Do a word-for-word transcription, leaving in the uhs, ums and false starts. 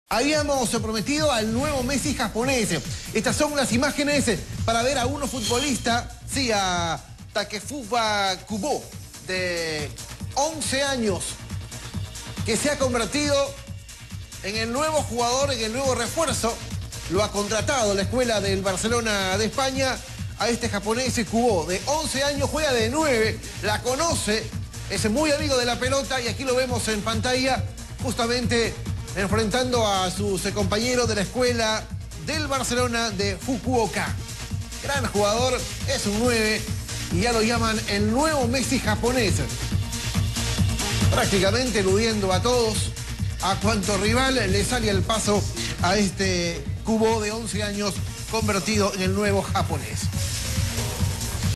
Habíamos prometido al nuevo Messi japonés. Estas son las imágenes para ver a uno futbolista, sí, a Takefusa Kubo, de once años, que se ha convertido en el nuevo jugador, en el nuevo refuerzo. Lo ha contratado la escuela del Barcelona de España a este japonés Kubo, de once años, juega de nueve, la conoce, es muy amigo de la pelota y aquí lo vemos en pantalla, justamente enfrentando a sus compañeros de la escuela del Barcelona de Fukuoka. Gran jugador, es un nueve y ya lo llaman el nuevo Messi japonés. Prácticamente eludiendo a todos, a cuanto rival le sale el paso a este Kubo de once años convertido en el nuevo japonés.